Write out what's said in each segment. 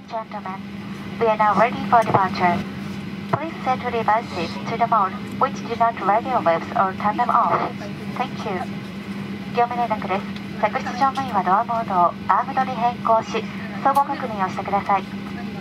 gentlemen, we are now ready for departure. Please set your devices to the mode which do not radio waves or turn them off. Thank you. 業務連絡です。客室乗務員はドアモードをアームドに変更し、相互確認をしてください。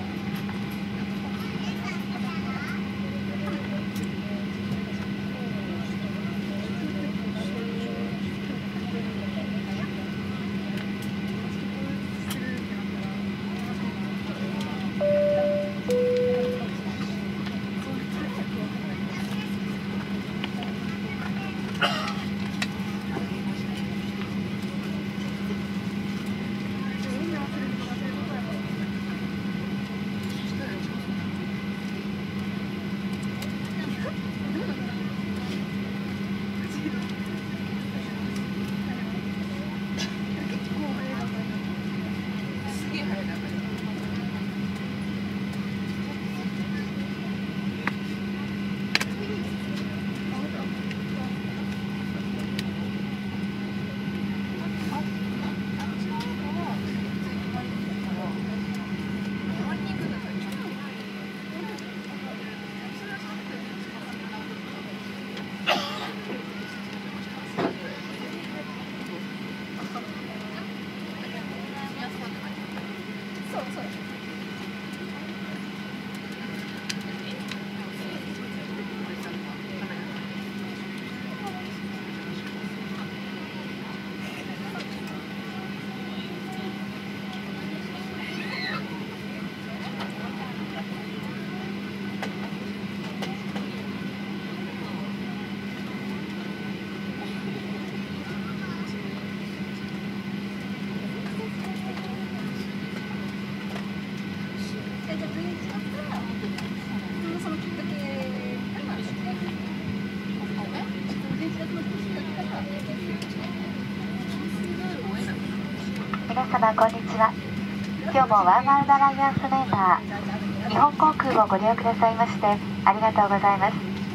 皆様こんにちは。今日もワンワールドアライアンスメンバー日本航空をご利用くださいましてありがとうございます。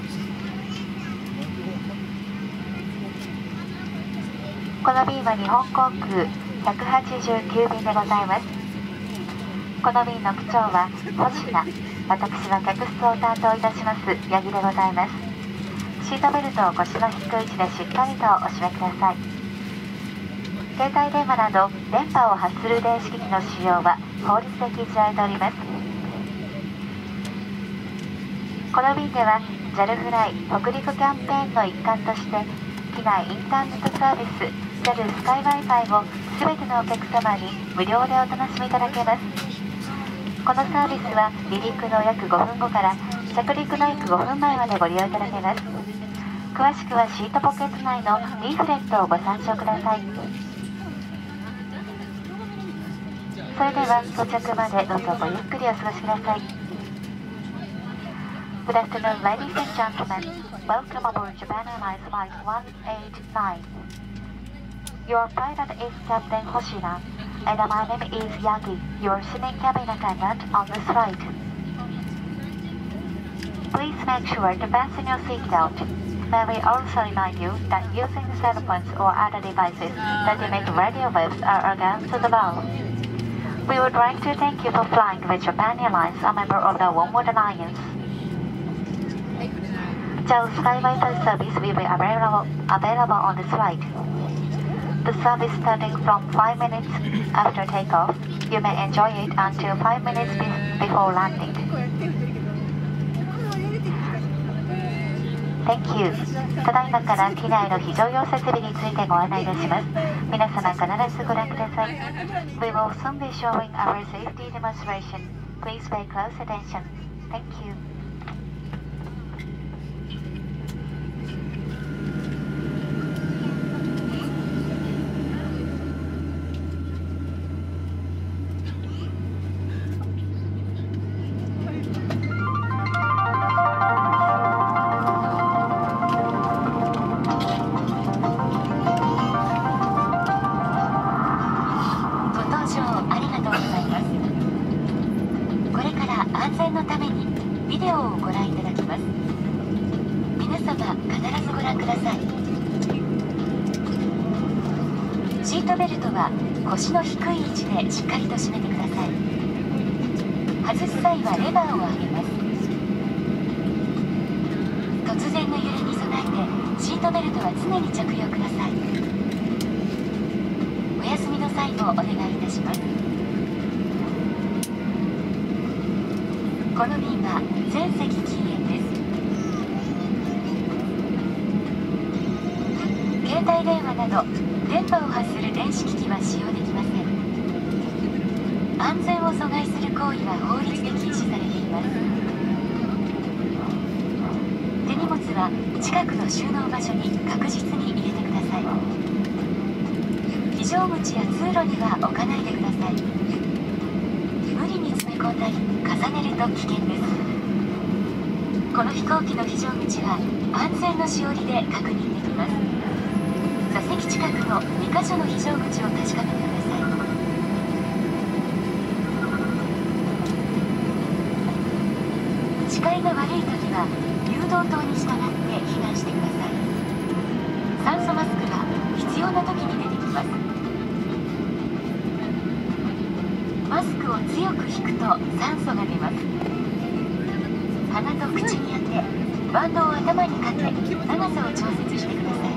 この便は日本航空189便でございます。この便の機長は星名、私は客室を担当いたします八木でございます。シートベルトを腰の低い位置でしっかりとお締めください。携帯電話など電波を発する電子機器の使用は法律で禁じられております。この便では JAL フライ北陸キャンペーンの一環として機内インターネットサービス JAL スカイ Wi-Fi を全てのお客様に無料でお楽しみいただけます。このサービスは離陸の約5分後から着陸の約5分前までご利用いただけます。詳しくはシートポケット内のリーフレットをご参照ください。それでは到着までどうぞごゆっくりお過ごしください。Good afternoon, ladies and gentlemen. Welcome aboard Japan Airlines Flight 189. Your pilot is Captain Hoshina, and my name is Yagi, your senior cabin attendant on this flight. Please make sure to fasten your seatbelt. May we also remind you that using cell phones or other devices that emit radio waves are against the law.We would like to thank you for flying with Japan Airlines, a member of the Oneworld Alliance. JAL Sky Wi-Fi service will be available on this flight. The service starting from 5 minutes after takeoff. You may enjoy it until 5 minutes before landing. Thank you. ただいまから機内の非常用設備についてご案内いたします。皆様必ずご覧ください。We will soon be showing our safety demonstration. Please pay close attention. Thank you. シートベルトは腰の低い位置でしっかりと締めてください。 外す際はレバーを上げます。突然の揺れに備えてシートベルトは常に着用ください。お休みの際もお願いいたします。この便は全席禁煙です。携帯電話など電波を発する電子機器は使用できません。安全を阻害する行為は法律で禁止されています。手荷物は近くの収納場所に確実に入れてください。非常口や通路には置かないでください。無理に詰め込んだり重ねると危険です。この飛行機の非常口は安全のしおりで確認できます。座席近くの2カ所の非常口を確かめてください。視界が悪い時は誘導灯に従って避難してください。酸素マスクは必要な時に出てきます。マスクを強く引くと酸素が出ます。鼻と口に当てバンドを頭にかけ長さを調節してください。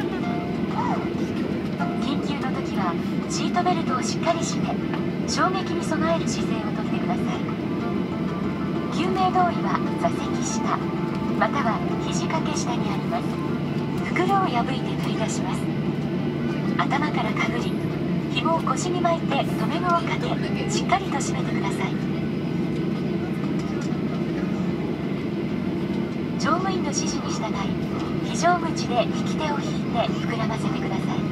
緊急の時はシートベルトをしっかり締め衝撃に備える姿勢をとってください。救命胴衣は座席下または肘掛け下にあります。袋を破いて取り出します。頭からかぶり紐を腰に巻いて留め具をかけしっかりと締めてください。乗務員の指示に従い非常口で引き手を引いて膨らませてください。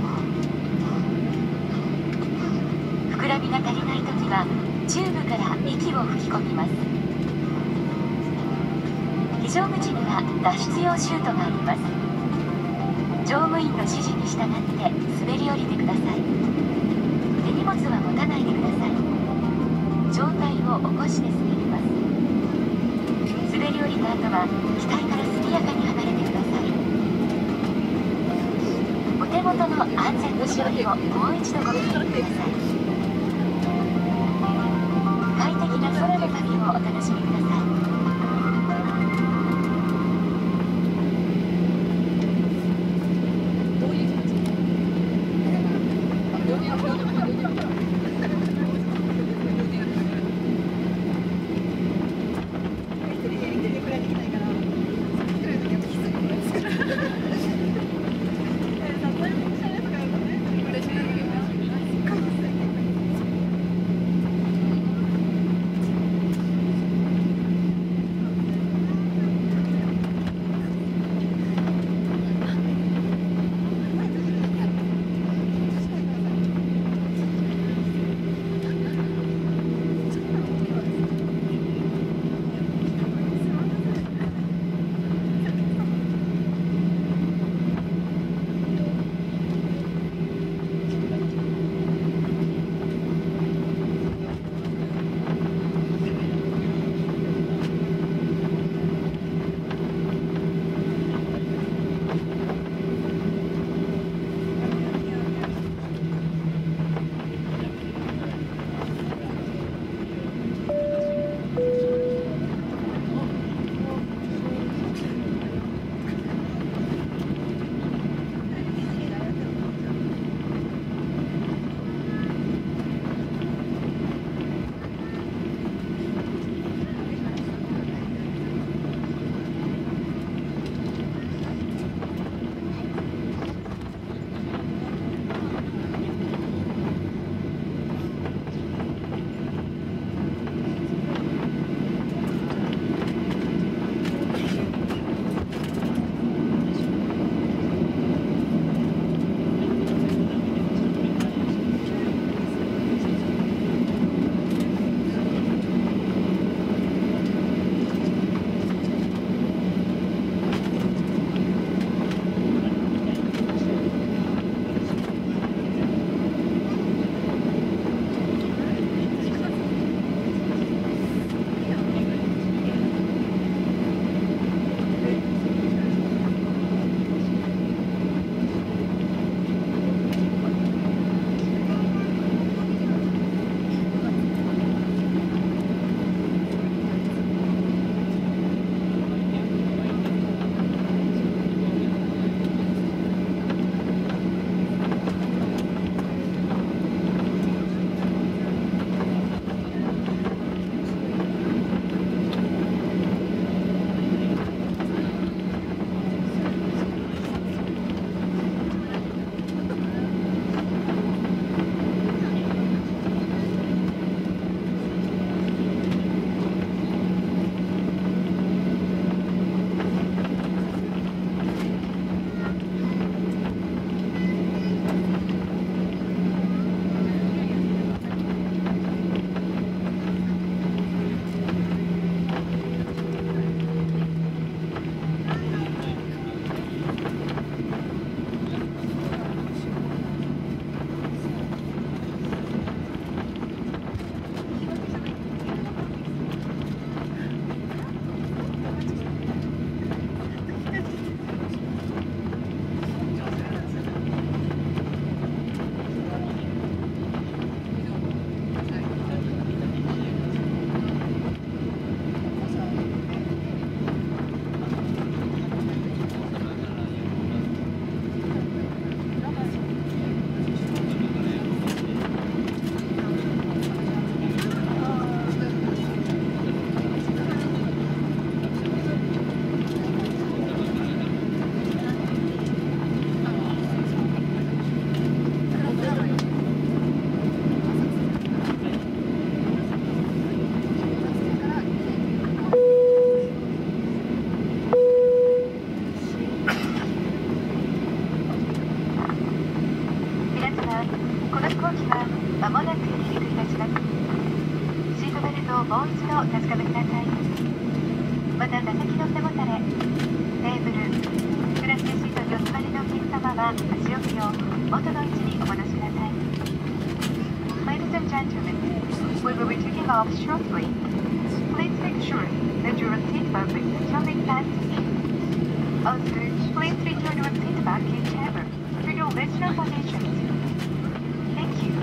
膨らみが足りない時はチューブから息を吹き込みます。非常口には脱出用シュートがあります。乗務員の指示に従って滑り降りてください。手荷物は持たないでください。上体を起こして滑ります。滑り降りた後は機体から速やかに離れてください。お手元の安全のしおりをもう一度ご確認ください。快適な空の旅をお楽しみください。 もう一度お確かめください。また座席の背もたれ、テーブル、クラスシートにお座りのお客様は足置きを元の位置にお戻しください。Ladies and gentlemen, we will be taking off shortly. Please make sure that your seatbelt is securely fastened. Also, please return your seat back in chamber to your original positions. Thank you.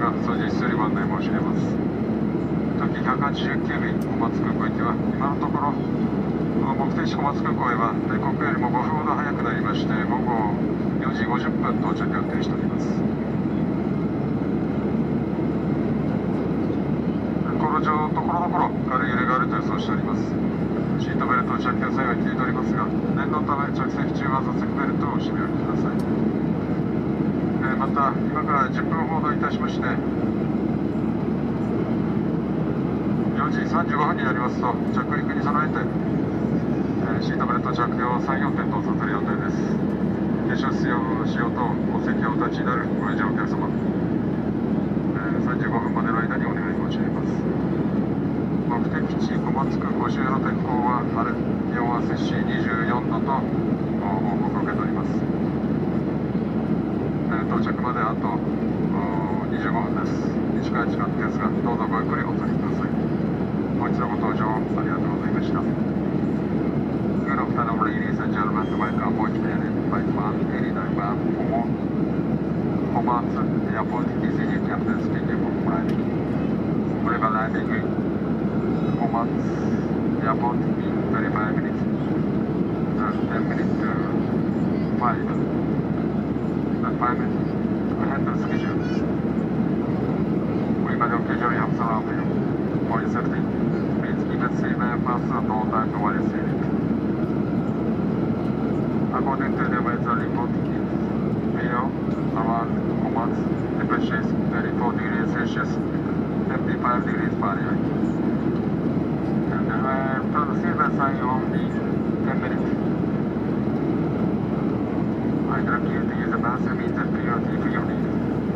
が操縦室よりご案内申し上げます。時189便小松空港行きは今のところ目的地小松空港へは定刻よりも5分ほど早くなりまして、午後4時50分到着予定しております。航路上ところどころ軽い揺れがあると予想しております。シートベルト着用際は聞いておりますが、念のため着席中は座席ベルトを締めおきください。また今から10分ほどいたしまして、4時35分になりますと着陸に備えて、シートベルト着用3、4点とさせる予定です。化粧室用の使用とお席をお立ちになるご利用お客様、35分までの間にお願い申し上げます。目的地小松空港周辺の天候は晴れ、気温は摂氏24度と報告を受けております。到着まであと25分です。短い時間ですが、どうぞごゆっくりお取りください。もう一度ご搭乗ありがとうございました。Good afternoon, ladies and gentlemen. Welcome aboard Flight 189 bound for Komatsu Airport. This is your captain speaking from landing. We are landing in Komatsu Airport in 25 minutes. 10 minutes to 5. 5 minutes ahead of schedule. We may occasionally have some of you. For your safety, please keep it safe and fasten at all times while you're sailing. According to the weather report, here around Komatsu, temperature is 34 degrees Celsius, 75 degrees Fahrenheit. And I am trying to see the sign only 10 minutes. I direct you to use the master meter priority for your needs.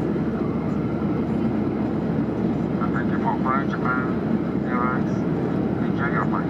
And thank you for flying Japan Airlines. Enjoy your flight.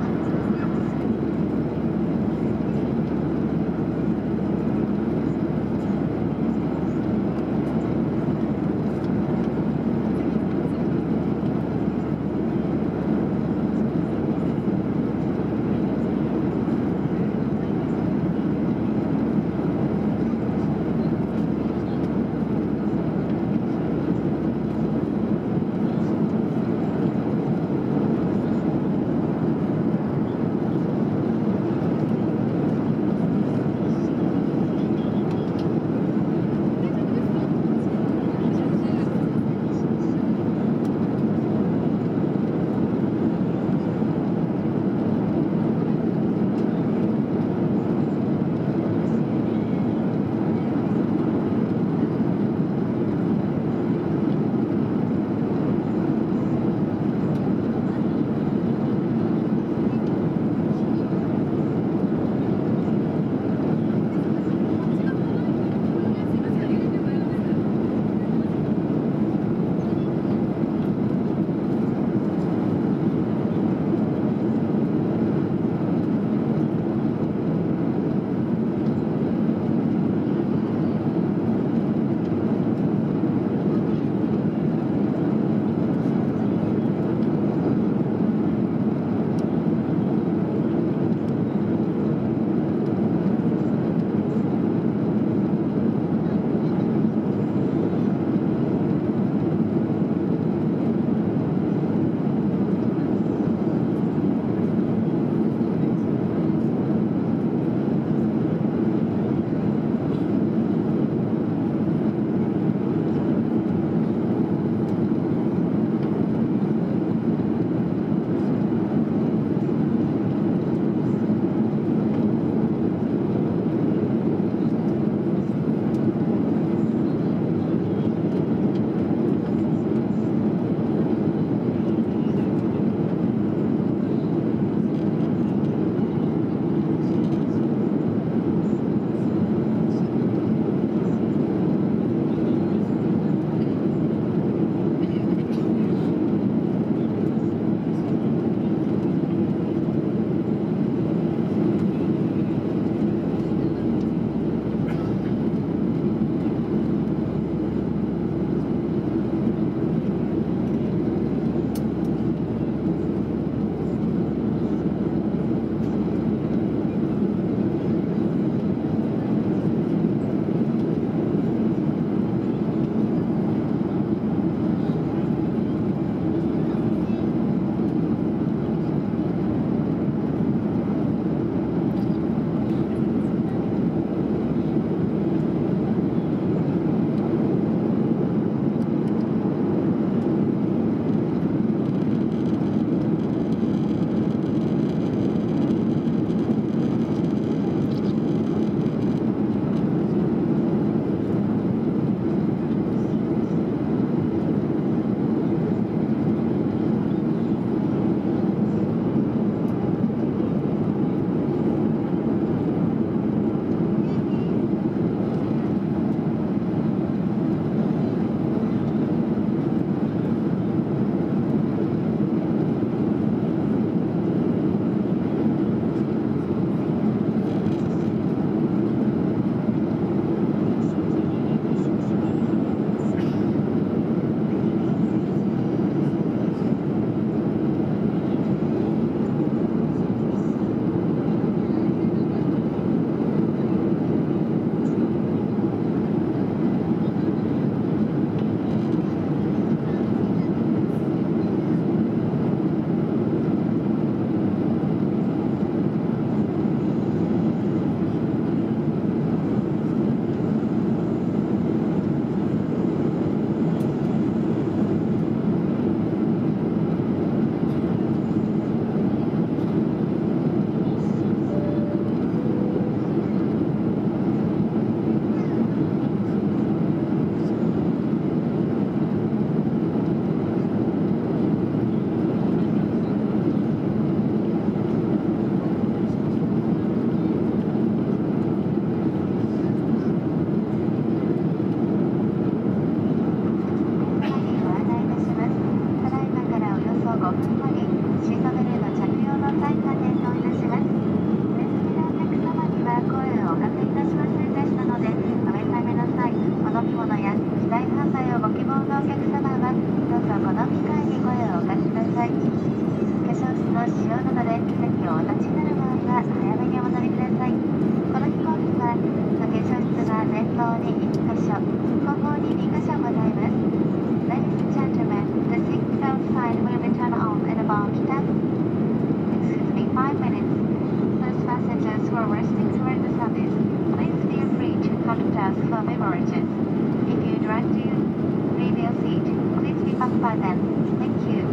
分後にシートベルト着用の際加点といたします。上席のお客様には声をおかけいたしませんでしたので、お目覚めの際、お飲み物や機体販売をご希望のお客様は、どうぞこの機会に声をおかけください。化粧室の使用などで席をお立ちになる場合は、早めにお乗りください。この飛行機は、化粧室が前方に1箇所、後方に2箇所ございます。Ladies and gentlemen, the seatbelt sign will be turned on in about 5 minutes. Those passengers who are resting during the service, please feel free to contact us for beverages. If you'd like to leave your seat, please be back by then. Thank you.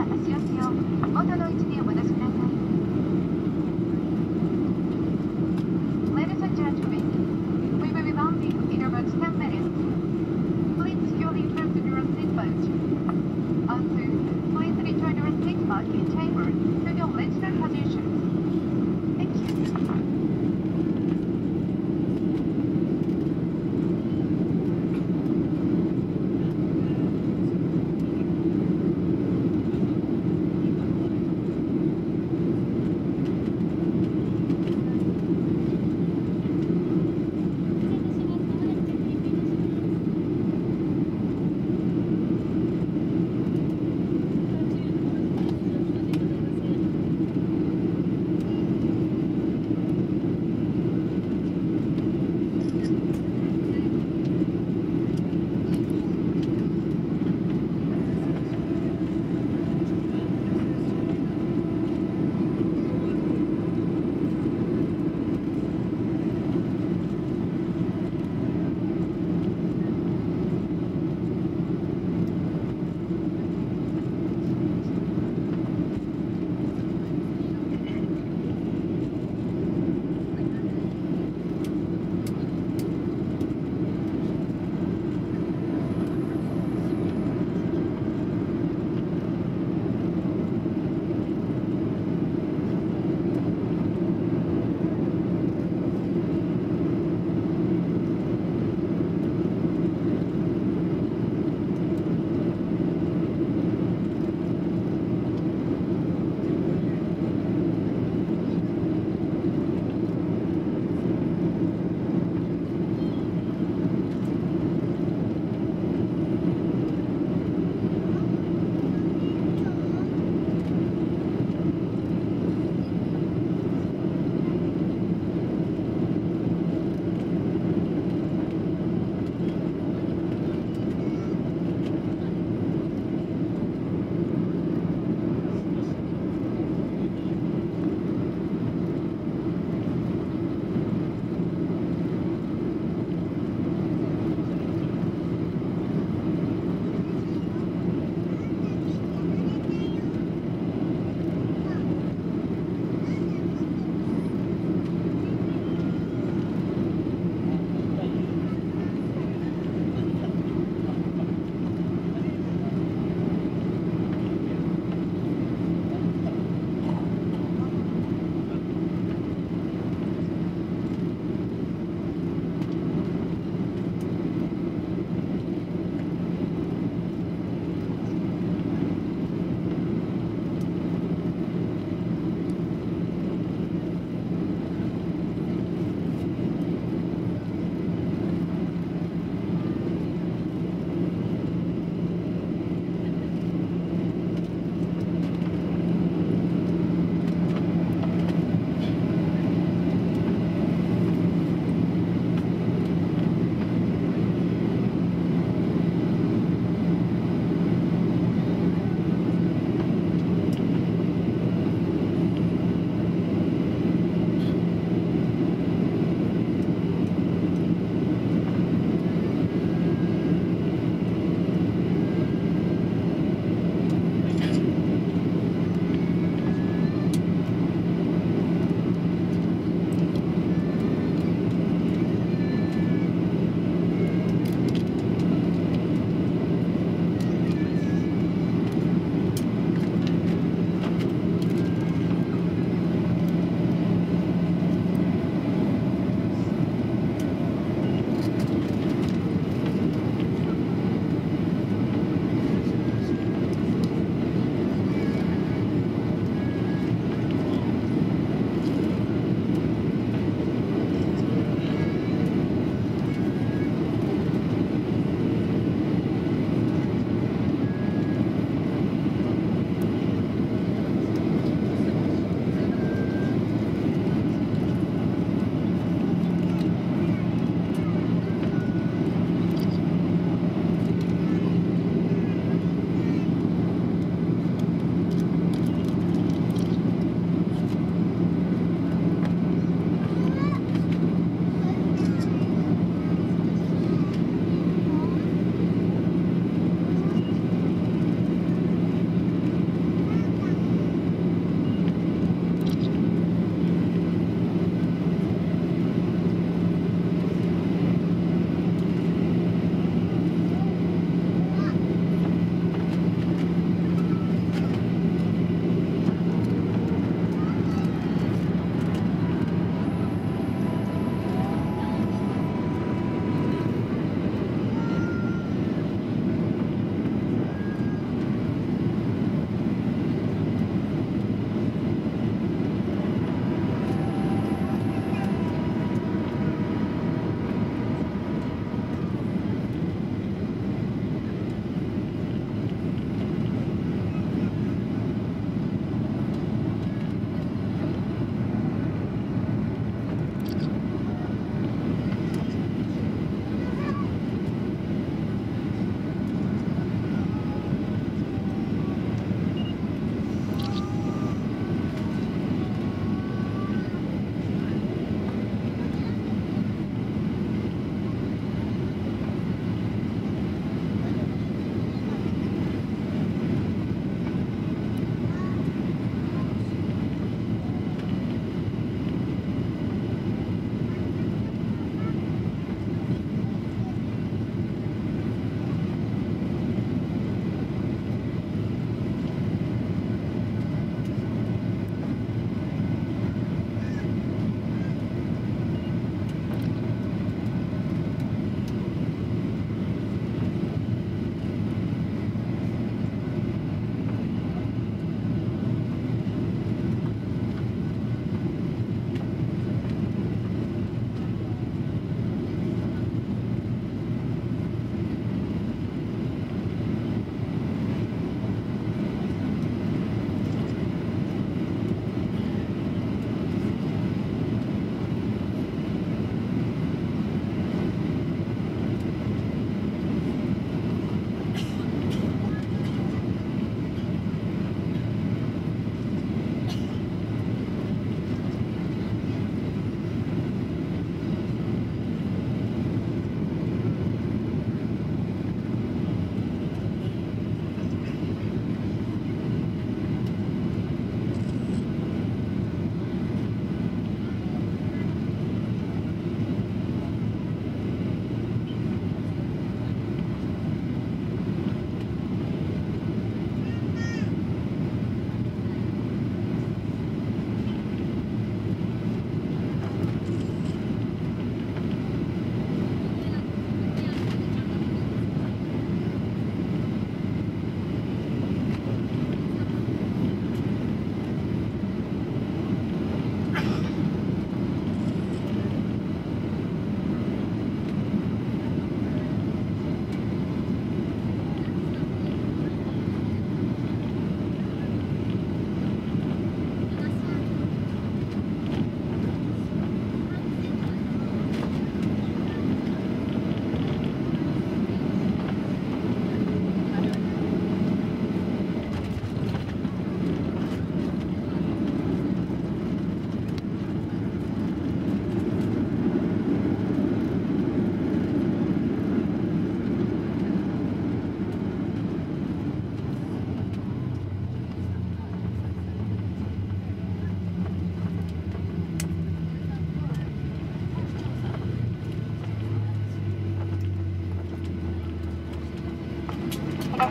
足置きを元の位置にお戻しください。Ladies and gentlemen, we will be landing in about 10 minutes. Please securely fasten your seatbelt. Also, please return your seat back in table to the original position. Thank you.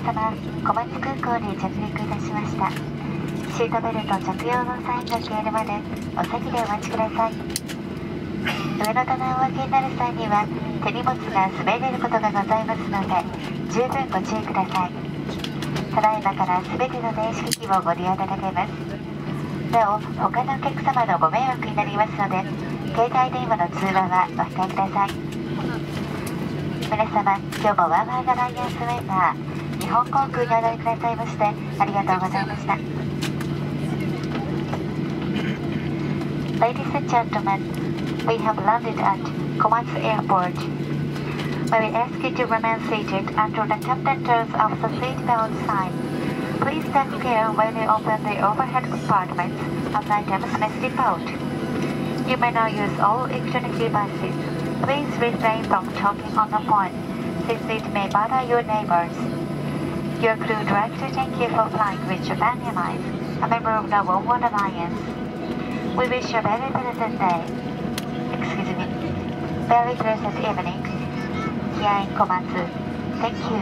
様、小松空港に着陸いたしました。シートベルト着用のサインが消えるまでお席でお待ちください。上の棚をお開けになる際には手荷物が滑れることがございますので十分ご注意ください。ただいまから全ての電子機器をご利用いただけます。なお、他のお客様のご迷惑になりますので携帯電話の通話はお控えください。皆様、今日もワンワンアライアンスメンバー日本航空にお乗りくださいましてありがとうございました。 Ladies and gentlemen, we have landed at Komatsu Airport. May we ask you to remain seated until the captain turns off the seatbelt sign. Please take care when you open the overhead compartments as items may slip out. You may now use all electronic devices. Please refrain from talking on the phone, since it may bother your neighbors. Your crew would like to thank you for flying with Japan Airlines, a member of the Oneworld Alliance. We wish you a very pleasant day. Excuse me. Very pleasant evening. Here in Komatsu. Thank you.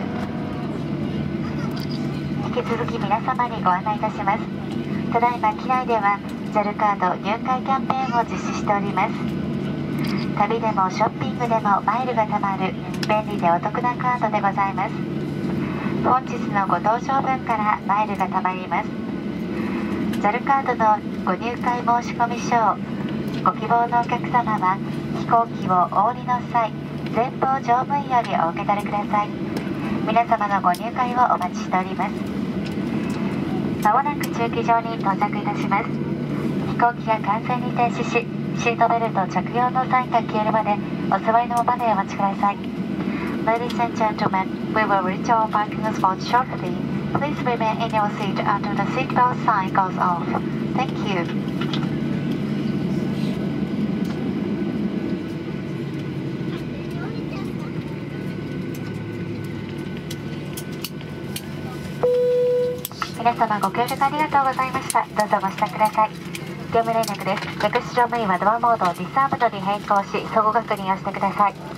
引き続き皆様にご案内いたします。ただいま機内では JAL カード入会キャンペーンを実施しております。旅でもショッピングでもマイルが貯まる便利でお得なカードでございます。本日のご搭乗分からマイルが貯まります。JAL カードのご入会申し込み書をご希望のお客様は飛行機をお降りの際前方乗務員よりお受け取りください。皆様のご入会をお待ちしております。まもなく駐機場に到着いたします。飛行機が完全に停止しシートベルト着用のサインが消えるまでお座りのままでお待ちください。 Ladies and gentlemen, we will reach our parking spot shortly. Please remain in your seat until the seatbelt sign goes off. Thank you. 皆様ご協力ありがとうございました。どうぞご支度ください。業務連絡です。客室乗務員はドアモードをディスアームドに変更し、相互確認をしてください。